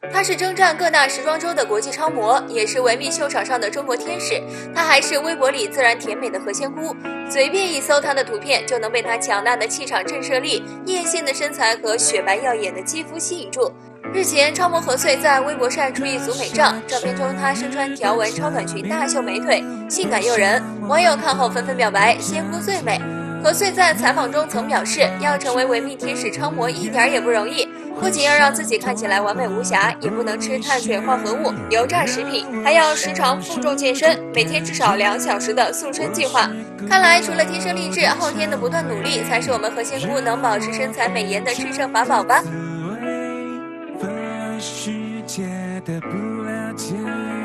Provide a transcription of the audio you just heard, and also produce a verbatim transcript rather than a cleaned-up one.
她是征战各大时装周的国际超模，也是维密秀场上的中国天使。她还是微博里自然甜美的何仙姑，随便一搜她的图片，就能被她强大的气场震慑力、艳羡的身材和雪白耀眼的肌肤吸引住。日前，超模何穗在微博晒出一组美照，照片中她身穿条纹超短裙，大秀美腿，性感诱人。网友看后纷纷表白：仙姑最美。何穗在采访中曾表示，要成为维密天使超模一点也不容易，不仅要让自己看起来完美无瑕，也不能吃碳水化合物、油炸食品，还要时常负重健身，每天至少两小时的塑身计划。看来，除了天生丽质，后天的不断努力，才是我们何仙姑能保持身材美颜的制胜法宝吧。 世界的不了解。